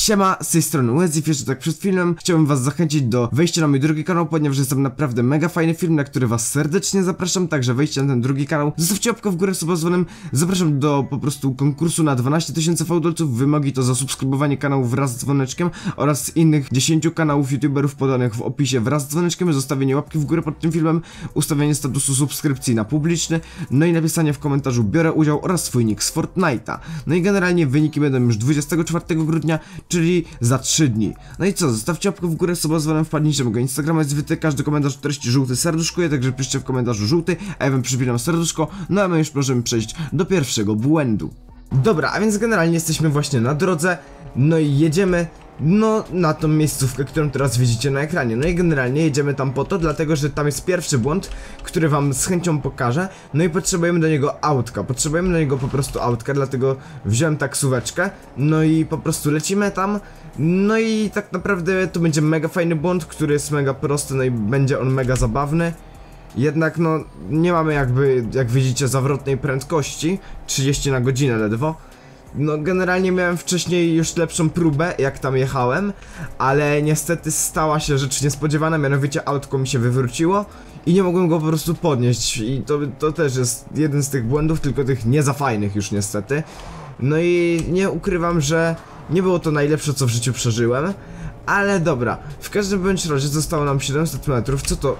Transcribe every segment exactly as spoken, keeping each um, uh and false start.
Siema, z tej strony Łezif, jeszcze tak przed filmem chciałbym was zachęcić do wejścia na mój drugi kanał, ponieważ jest tam naprawdę mega fajny film, na który was serdecznie zapraszam, także wejdźcie na ten drugi kanał, zostawcie łapkę w górę suba dzwonem, zapraszam do po prostu konkursu na dwanaście tysięcy fałdolców, wymogi to zasubskrybowanie kanału wraz z dzwoneczkiem oraz innych dziesięciu kanałów youtuberów podanych w opisie wraz z dzwoneczkiem, zostawienie łapki w górę pod tym filmem, ustawienie statusu subskrypcji na publiczny, no i napisanie w komentarzu biorę udział oraz swój nick z Fortnite'a. No i generalnie wyniki będą już dwudziestego czwartego grudnia, czyli za trzy dni. No i co, zostawcie łapkę w górę, suba dzwonem, wpadnijcie mojego Instagrama, jest wyty, każdy komentarz treści żółty serduszkuje, także piszcie w komentarzu żółty, a ja wam przypinam serduszko, no a my już możemy przejść do pierwszego błędu. Dobra, a więc generalnie jesteśmy właśnie na drodze, no i jedziemy no na tą miejscówkę, którą teraz widzicie na ekranie. No i generalnie jedziemy tam po to, dlatego że tam jest pierwszy błąd, który wam z chęcią pokażę. No i potrzebujemy do niego autka, potrzebujemy do niego po prostu autka, dlatego wziąłem taksóweczkę. No i po prostu lecimy tam. No i tak naprawdę to będzie mega fajny błąd, który jest mega prosty, no i będzie on mega zabawny. Jednak no nie mamy jakby, jak widzicie, zawrotnej prędkości, trzydzieści na godzinę ledwo. No generalnie miałem wcześniej już lepszą próbę, jak tam jechałem, ale niestety stała się rzecz niespodziewana, mianowicie autko mi się wywróciło i nie mogłem go po prostu podnieść i to, to też jest jeden z tych błędów, tylko tych nie za fajnych już niestety. No i nie ukrywam, że nie było to najlepsze, co w życiu przeżyłem, ale dobra, w każdym bądź razie zostało nam siedemset metrów, co to?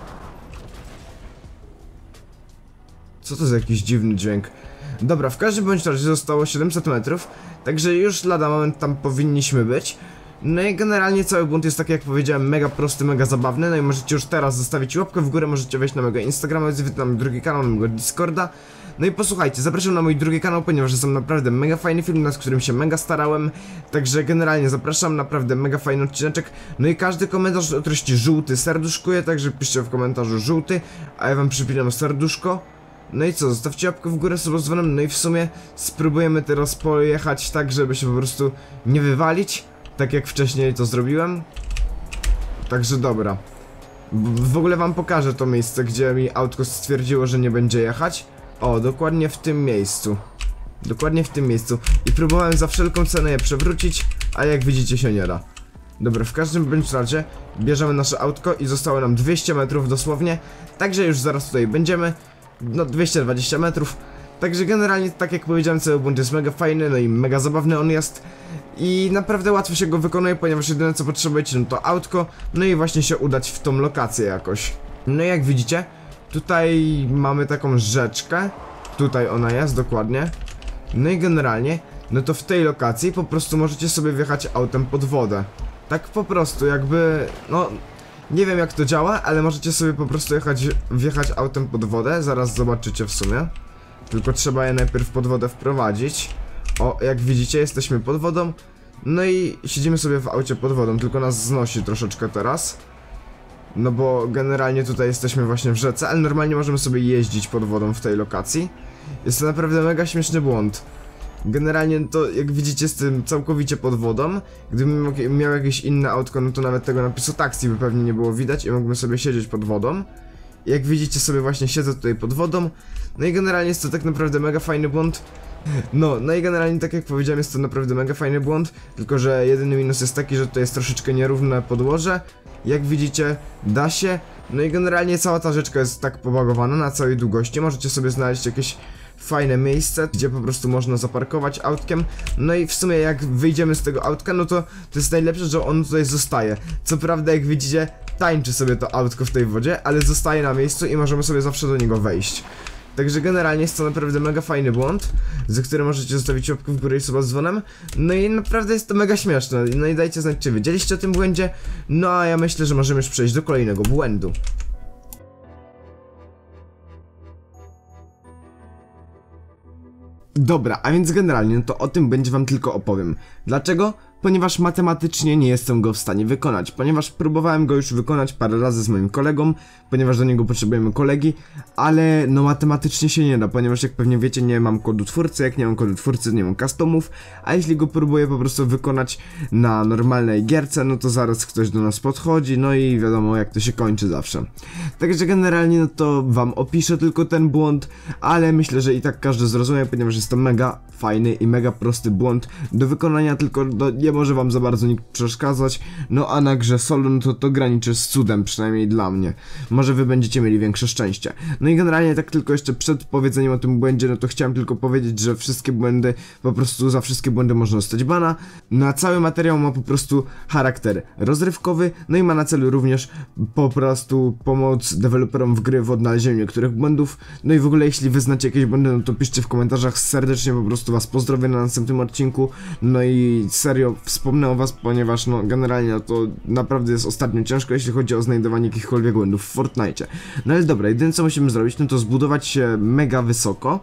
Co to za jakiś dziwny dźwięk? Dobra, w każdym bądź razie zostało siedemset metrów, także już lada moment tam powinniśmy być. No i generalnie cały błąd jest taki, jak powiedziałem, mega prosty, mega zabawny. No i możecie już teraz zostawić łapkę w górę, możecie wejść na mojego Instagrama, na mój drugi kanał, na mojego Discorda. No i posłuchajcie, zapraszam na mój drugi kanał, ponieważ jest tam naprawdę mega fajny film, nad którym się mega starałem. Także generalnie zapraszam, naprawdę mega fajny odcineczek. No i każdy komentarz o treści żółty serduszkuje, także piszcie w komentarzu żółty, a ja wam przypinam serduszko. No i co, zostawcie łapkę w górę, suba dzwonem, no i w sumie spróbujemy teraz pojechać tak, żeby się po prostu nie wywalić, tak jak wcześniej to zrobiłem. Także dobra. W ogóle wam pokażę to miejsce, gdzie mi autko stwierdziło, że nie będzie jechać. O, dokładnie w tym miejscu. Dokładnie w tym miejscu. I próbowałem za wszelką cenę je przewrócić, a jak widzicie się nie da. Dobra, w każdym bądź razie bierzemy nasze autko i zostało nam dwieście metrów dosłownie. Także już zaraz tutaj będziemy. No dwieście dwadzieścia metrów. Także generalnie, tak jak powiedziałem, cały błąd jest mega fajny, no i mega zabawny on jest. I naprawdę łatwo się go wykonuje, ponieważ jedyne co potrzebujecie no to autko. No i właśnie się udać w tą lokację jakoś. No i jak widzicie, tutaj mamy taką rzeczkę. Tutaj ona jest, dokładnie. No i generalnie, no to w tej lokacji po prostu możecie sobie wjechać autem pod wodę. Tak po prostu, jakby, no... Nie wiem jak to działa, ale możecie sobie po prostu jechać, wjechać autem pod wodę, zaraz zobaczycie w sumie. Tylko trzeba je najpierw pod wodę wprowadzić. O, jak widzicie, jesteśmy pod wodą. No i siedzimy sobie w aucie pod wodą, tylko nas znosi troszeczkę teraz. No bo generalnie tutaj jesteśmy właśnie w rzece, ale normalnie możemy sobie jeździć pod wodą w tej lokacji. Jest to naprawdę mega śmieszny błąd. Generalnie to, jak widzicie, jestem całkowicie pod wodą. Gdybym miał jakieś inne autko, no to nawet tego napisu taksi by pewnie nie było widać i mógłbym sobie siedzieć pod wodą. I jak widzicie sobie właśnie siedzę tutaj pod wodą. No i generalnie jest to tak naprawdę mega fajny błąd. No, no i generalnie tak jak powiedziałem, jest to naprawdę mega fajny błąd. Tylko że jedyny minus jest taki, że to jest troszeczkę nierówne podłoże. Jak widzicie, da się. No i generalnie cała ta rzeczka jest tak pobagowana na całej długości. Możecie sobie znaleźć jakieś fajne miejsce, gdzie po prostu można zaparkować autkiem. No i w sumie jak wyjdziemy z tego autka, no to to jest najlepsze, że on tutaj zostaje. Co prawda, jak widzicie, tańczy sobie to autko w tej wodzie, ale zostaje na miejscu i możemy sobie zawsze do niego wejść. Także generalnie jest to naprawdę mega fajny błąd, za który możecie zostawić łapkę w górę i suba z dzwonem. No i naprawdę jest to mega śmieszne. No i dajcie znać, czy wiedzieliście o tym błędzie. No a ja myślę, że możemy już przejść do kolejnego błędu. Dobra, a więc generalnie no to o tym będzie wam tylko opowiem. Dlaczego? Ponieważ matematycznie nie jestem go w stanie wykonać, ponieważ próbowałem go już wykonać parę razy z moim kolegą, ponieważ do niego potrzebujemy kolegi, ale no matematycznie się nie da, ponieważ jak pewnie wiecie, nie mam kodu twórcy, jak nie mam kodu twórcy, nie mam customów, a jeśli go próbuję po prostu wykonać na normalnej gierce, no to zaraz ktoś do nas podchodzi, no i wiadomo jak to się kończy zawsze. Także generalnie no to wam opiszę tylko ten błąd, ale myślę, że i tak każdy zrozumie, ponieważ jest to mega fajny i mega prosty błąd do wykonania, tylko do, może wam za bardzo nikt przeszkadzać, no a na grze solo no to to graniczy z cudem, przynajmniej dla mnie. Może wy będziecie mieli większe szczęście. No i generalnie tak tylko jeszcze przed powiedzeniem o tym błędzie, no to chciałem tylko powiedzieć, że wszystkie błędy, po prostu za wszystkie błędy można dostać bana. No a cały materiał ma po prostu charakter rozrywkowy, no i ma na celu również po prostu pomoc deweloperom w gry w odnalezieniu niektórych błędów. No i w ogóle jeśli wy znacie jakieś błędy, no to piszcie w komentarzach, serdecznie po prostu was pozdrowię na następnym odcinku. No i serio wspomnę o was, ponieważ no generalnie no to naprawdę jest ostatnio ciężko, jeśli chodzi o znajdowanie jakichkolwiek błędów w Fortnite. No ale dobra, jedyne co musimy zrobić, no to zbudować się mega wysoko.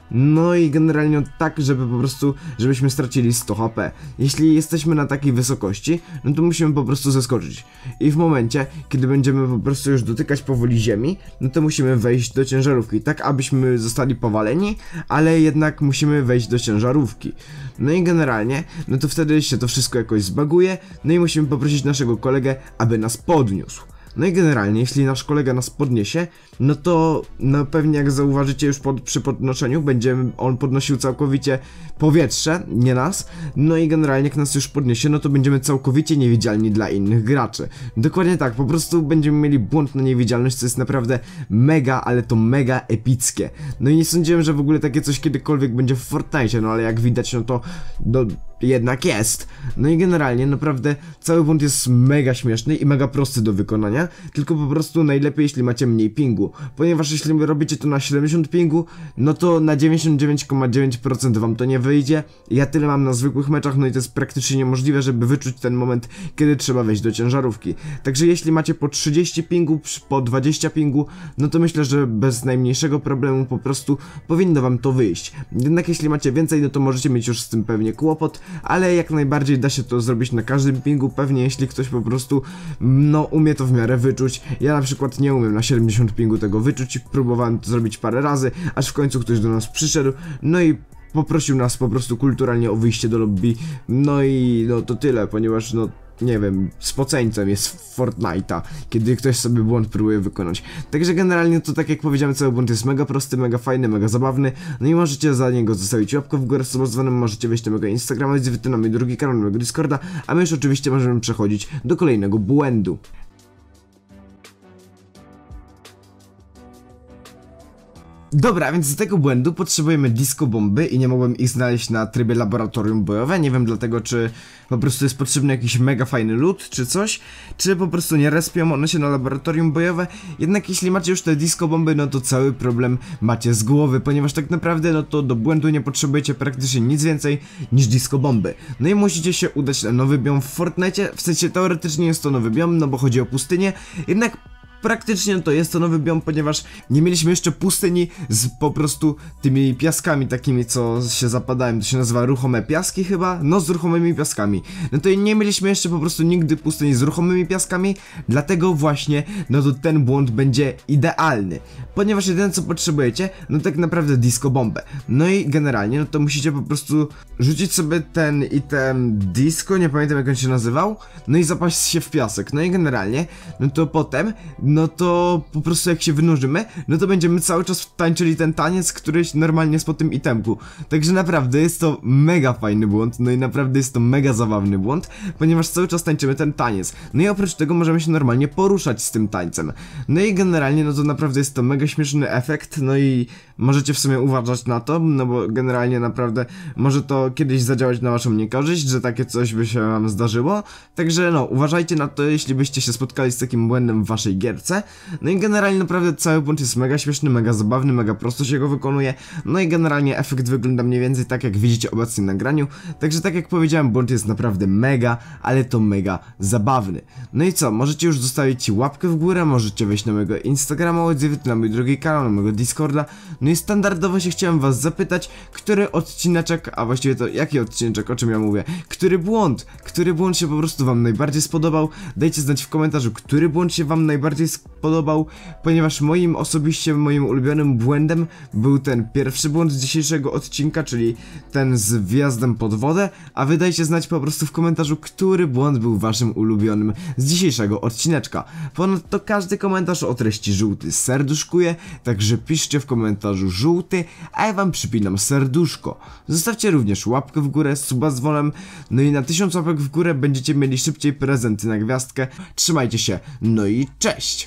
No i generalnie tak, żeby po prostu, żebyśmy stracili sto H P. Jeśli jesteśmy na takiej wysokości, no to musimy po prostu zeskoczyć. I w momencie, kiedy będziemy po prostu już dotykać powoli ziemi, no to musimy wejść do ciężarówki, tak abyśmy zostali powaleni, ale jednak musimy wejść do ciężarówki. No i generalnie, no to wtedy się to wszystko jakoś zbaguje, no i musimy poprosić naszego kolegę, aby nas podniósł. No i generalnie, jeśli nasz kolega nas podniesie, no to no pewnie jak zauważycie już pod, przy podnoszeniu, będzie on podnosił całkowicie powietrze, nie nas. No i generalnie jak nas już podniesie, no to będziemy całkowicie niewidzialni dla innych graczy. Dokładnie tak, po prostu będziemy mieli błąd na niewidzialność, co jest naprawdę mega, ale to mega epickie. No i nie sądziłem, że w ogóle takie coś kiedykolwiek będzie w Fortnite, no ale jak widać, no to no, jednak jest. No i generalnie naprawdę cały błąd jest mega śmieszny i mega prosty do wykonania, tylko po prostu najlepiej jeśli macie mniej pingu, ponieważ jeśli robicie to na siedemdziesiąt pingu, no to na dziewięćdziesiąt dziewięć przecinek dziewięć procent wam to nie wyjdzie. Ja tyle mam na zwykłych meczach, no i to jest praktycznie niemożliwe, żeby wyczuć ten moment, kiedy trzeba wejść do ciężarówki. Także jeśli macie po trzydzieści pingu, po dwadzieścia pingu, no to myślę, że bez najmniejszego problemu po prostu powinno wam to wyjść. Jednak jeśli macie więcej, no to możecie mieć już z tym pewnie kłopot, ale jak najbardziej da się to zrobić na każdym pingu, pewnie jeśli ktoś po prostu no umie to w miarę wyczuć. Ja na przykład nie umiem na siedemdziesiąt pingu tego wyczuć, próbowałem to zrobić parę razy, aż w końcu ktoś do nas przyszedł, no i poprosił nas po prostu kulturalnie o wyjście do lobby. No i no to tyle, ponieważ no nie wiem, spoceńcem jest w Fortnite'a, kiedy ktoś sobie błąd próbuje wykonać. Także generalnie to tak jak powiedziałem, cały błąd jest mega prosty, mega fajny, mega zabawny. No i możecie za niego zostawić łapkę w górę z subozwanym, możecie wejść na mojego Instagrama, z na mój drugi kanał, na mojego Discorda, a my już oczywiście możemy przechodzić do kolejnego błędu. Dobra, więc z tego błędu potrzebujemy disco bomby i nie mogłem ich znaleźć na trybie laboratorium bojowe. Nie wiem dlatego, czy po prostu jest potrzebny jakiś mega fajny loot, czy coś, czy po prostu nie respią one się na laboratorium bojowe. Jednak jeśli macie już te disco bomby, no to cały problem macie z głowy, ponieważ tak naprawdę no to do błędu nie potrzebujecie praktycznie nic więcej niż disco bomby. No i musicie się udać na nowy biom w Fortnite, w sensie teoretycznie jest to nowy biom, no bo chodzi o pustynię, jednak praktycznie to jest to nowy biom, ponieważ nie mieliśmy jeszcze pustyni z po prostu tymi piaskami takimi, co się zapadają, to się nazywa ruchome piaski chyba, no z ruchomymi piaskami. No to nie mieliśmy jeszcze po prostu nigdy pustyni z ruchomymi piaskami, dlatego właśnie, no to ten błąd będzie idealny, ponieważ jedyne co potrzebujecie, no tak naprawdę disco bombę. No i generalnie, no to musicie po prostu rzucić sobie ten item disco, nie pamiętam jak on się nazywał, no i zapaść się w piasek. No i generalnie, no to potem no to po prostu jak się wynurzymy, no to będziemy cały czas tańczyli ten taniec, który normalnie jest po tym itemku. Także naprawdę jest to mega fajny błąd, no i naprawdę jest to mega zabawny błąd, ponieważ cały czas tańczymy ten taniec. No i oprócz tego możemy się normalnie poruszać z tym tańcem. No i generalnie no to naprawdę jest to mega śmieszny efekt, no i możecie w sumie uważać na to, no bo generalnie naprawdę może to kiedyś zadziałać na waszą niekorzyść, że takie coś by się wam zdarzyło. Także no, uważajcie na to, jeśli byście się spotkali z takim błędem w waszej gierce. No i generalnie naprawdę cały błąd jest mega śmieszny, mega zabawny, mega prosto się go wykonuje. No i generalnie efekt wygląda mniej więcej tak, jak widzicie obecnie na nagraniu. Także tak jak powiedziałem, błąd jest naprawdę mega, ale to mega zabawny. No i co, możecie już zostawić łapkę w górę, możecie wejść na mojego Instagrama, odzywać na mój drugi kanał, na mojego Discorda. No i standardowo się chciałem was zapytać, który odcineczek, a właściwie to jaki odcineczek, o czym ja mówię, który błąd, który błąd się po prostu wam najbardziej spodobał. Dajcie znać w komentarzu, który błąd się wam najbardziej spodobał, ponieważ moim osobiście, moim ulubionym błędem był ten pierwszy błąd z dzisiejszego odcinka, czyli ten z wjazdem pod wodę, a wy dajcie znać po prostu w komentarzu, który błąd był waszym ulubionym z dzisiejszego odcineczka. Ponadto każdy komentarz o treści żółty serduszkuje, także piszcie w komentarzu żółty, a ja wam przypinam serduszko. Zostawcie również łapkę w górę, suba z dzwonem, no i na tysiąc łapek w górę będziecie mieli szybciej prezenty na gwiazdkę. Trzymajcie się, no i cześć!